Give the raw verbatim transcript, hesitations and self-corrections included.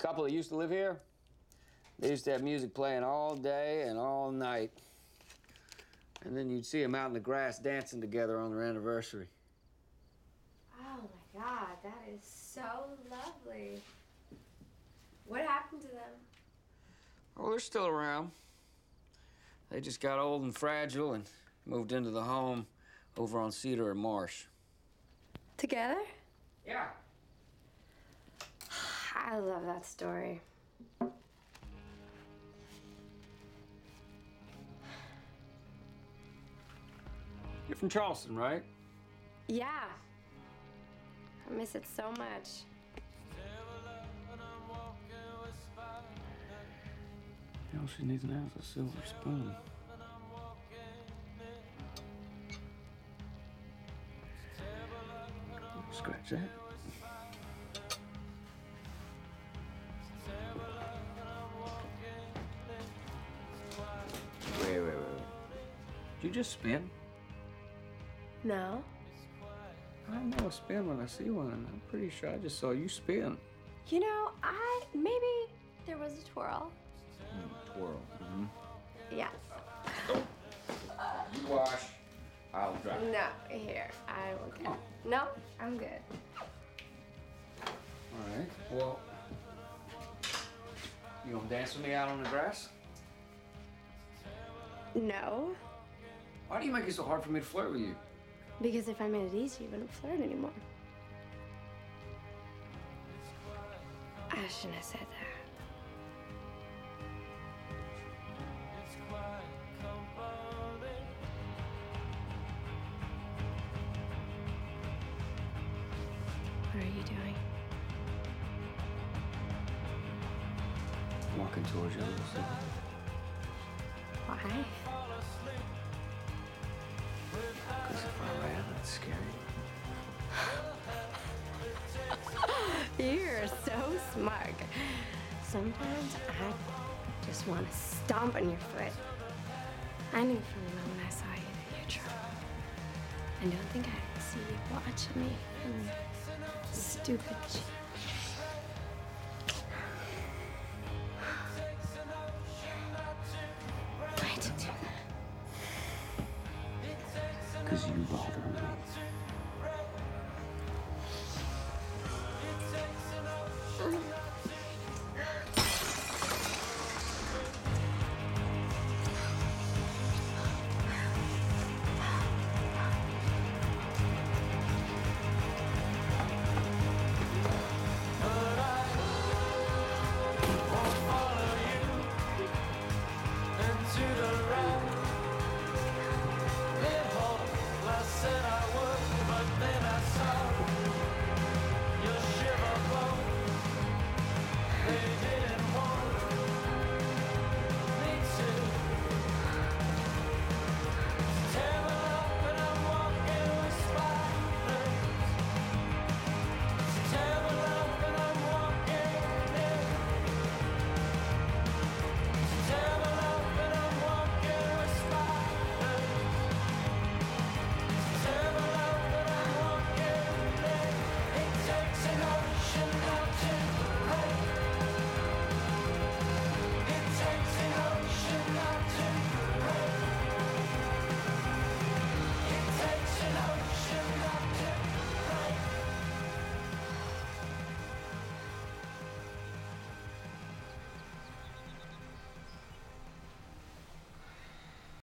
couple that used to live here, they used to have music playing all day and all night. And then you'd see them out in the grass dancing together on their anniversary. Oh my God, that is so lovely. What happened to them? Oh, they're still around. They just got old and fragile and moved into the home over on Cedar and Marsh. Together? Yeah. I love that story. You're from Charleston, right? Yeah. I miss it so much. All she needs now is a silver spoon. Scratch that. Wait, wait, wait, wait. Did you just spin? No. I know a spin when I see one. I'm pretty sure I just saw you spin. You know, I maybe there was a twirl. Mm, twirl. Mm-hmm. Yeah. You wash. I'll dry. No, here. I will get it. No, I'm good. All right. Well, you gonna dance with me out on the grass? No. Why do you make it so hard for me to flirt with you? Because if I made it easy, you wouldn't flirt anymore. I shouldn't have said that. What are you doing? Walking towards you. Why? Because if I ran, that's scary. You're so smart. Sometimes I just want to stomp on your foot. I knew from the moment I saw you that you're trouble. I don't think I could see you watching me from your stupid cheeks.